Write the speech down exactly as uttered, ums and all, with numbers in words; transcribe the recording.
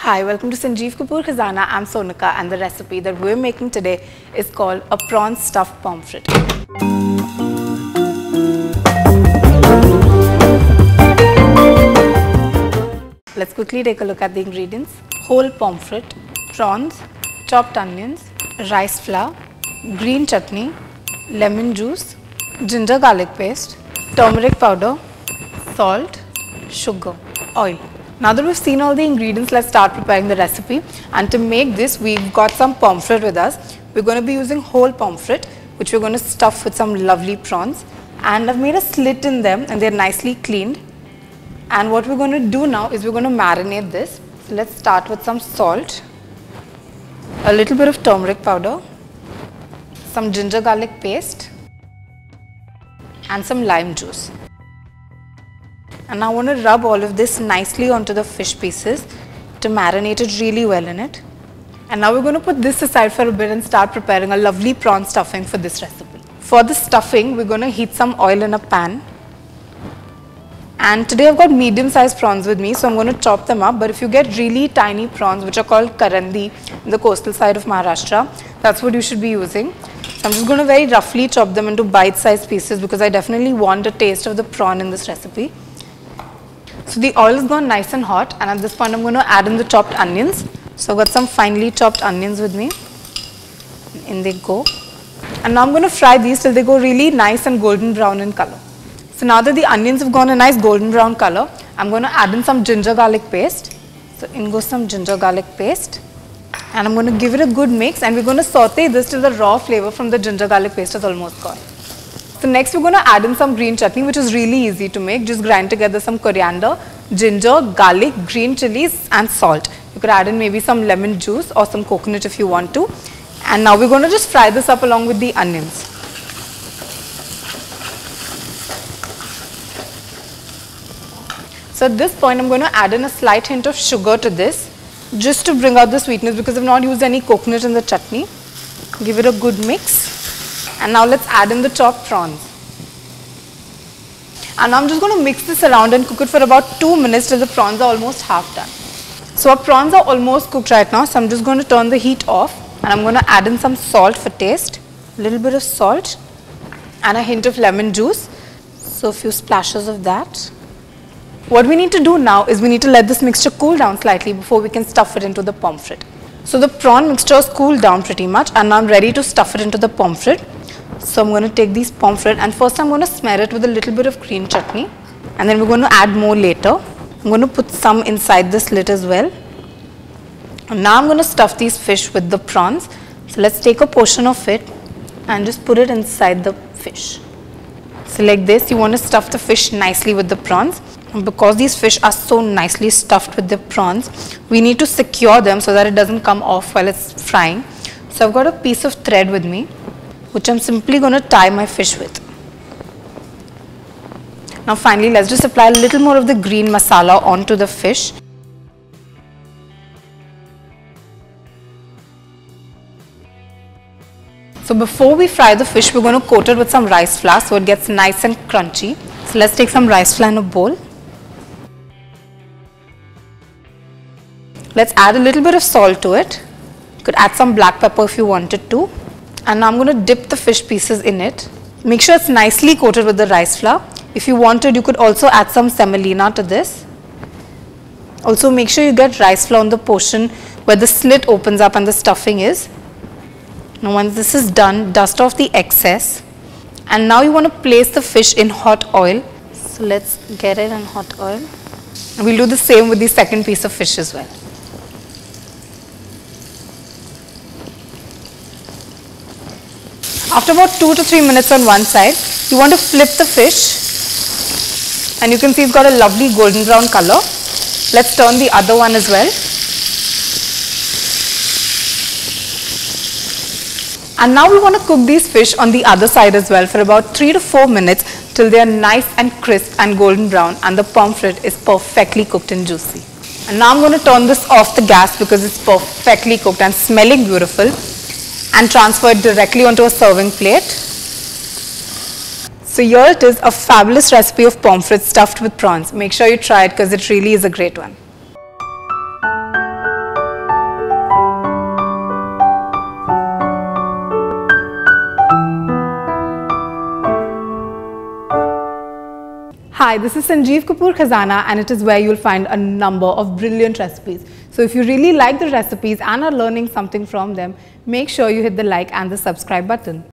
Hi, welcome to Sanjeev Kapoor Khazana. I'm Sonika and the recipe that we're making today is called a prawn stuffed pomfret. Let's quickly take a look at the ingredients. Whole pomfret, prawns, chopped onions, rice flour, green chutney, lemon juice, ginger garlic paste, turmeric powder, salt, sugar, oil. Now that we've seen all the ingredients, let's start preparing the recipe. And to make this, we've got some pomfret with us. We're going to be using whole pomfret, which we're going to stuff with some lovely prawns. And I've made a slit in them and they're nicely cleaned. And what we're going to do now is we're going to marinate this. So let's start with some salt, a little bit of turmeric powder, some ginger garlic paste, and some lime juice. And now I want to rub all of this nicely onto the fish pieces to marinate it really well in it. And now we're going to put this aside for a bit and start preparing a lovely prawn stuffing for this recipe. For the stuffing, we're going to heat some oil in a pan. And today I've got medium sized prawns with me, so I'm going to chop them up. But if you get really tiny prawns, which are called karandi in the coastal side of Maharashtra, that's what you should be using. So I'm just going to very roughly chop them into bite-sized pieces because I definitely want a taste of the prawn in this recipe. So the oil has gone nice and hot, and at this point I'm going to add in the chopped onions. So I've got some finely chopped onions with me. In they go. And now I'm going to fry these till they go really nice and golden brown in color. So now that the onions have gone a nice golden brown color, I'm going to add in some ginger garlic paste. So in goes some ginger garlic paste. And I'm going to give it a good mix, and we're going to saute this till the raw flavor from the ginger garlic paste is almost gone. So next we're going to add in some green chutney, which is really easy to make. Just grind together some coriander, ginger, garlic, green chilies and salt. You could add in maybe some lemon juice or some coconut if you want to. And now we're going to just fry this up along with the onions. So at this point I'm going to add in a slight hint of sugar to this, just to bring out the sweetness because I've not used any coconut in the chutney. Give it a good mix. And now let's add in the chopped prawns. And now I'm just going to mix this around and cook it for about two minutes till the prawns are almost half done. So our prawns are almost cooked right now, so I'm just going to turn the heat off and I'm going to add in some salt for taste, a little bit of salt and a hint of lemon juice. So a few splashes of that. What we need to do now is we need to let this mixture cool down slightly before we can stuff it into the pomfret. So the prawn mixture has cooled down pretty much and now I'm ready to stuff it into the pomfret. So I'm going to take these pomfret and first I'm going to smear it with a little bit of green chutney and then we're going to add more later. I'm going to put some inside the slit as well. And now I'm going to stuff these fish with the prawns. So let's take a portion of it and just put it inside the fish. So like this, you want to stuff the fish nicely with the prawns. And because these fish are so nicely stuffed with the prawns, we need to secure them so that it doesn't come off while it's frying. So I've got a piece of thread with me, which I'm simply going to tie my fish with. Now finally, let's just apply a little more of the green masala onto the fish. So before we fry the fish, we're going to coat it with some rice flour so it gets nice and crunchy. So let's take some rice flour in a bowl. Let's add a little bit of salt to it. You could add some black pepper if you wanted to. And now I'm going to dip the fish pieces in it. Make sure it's nicely coated with the rice flour. If you wanted, you could also add some semolina to this. Also make sure you get rice flour on the portion where the slit opens up and the stuffing is. Now once this is done, dust off the excess. And now you want to place the fish in hot oil. So let's get it in hot oil. And we'll do the same with the second piece of fish as well. After about two to three minutes on one side, you want to flip the fish and you can see it's got a lovely golden brown color. Let's turn the other one as well. And now we want to cook these fish on the other side as well for about three to four minutes till they are nice and crisp and golden brown and the pomfret is perfectly cooked and juicy. And now I'm going to turn this off the gas because it's perfectly cooked and smelling beautiful, and transfer it directly onto a serving plate. So here it is, a fabulous recipe of pomfret stuffed with prawns. Make sure you try it because it really is a great one. Hi, this is Sanjeev Kapoor Khazana, and it is where you'll find a number of brilliant recipes. So if you really like the recipes and are learning something from them, make sure you hit the like and the subscribe button.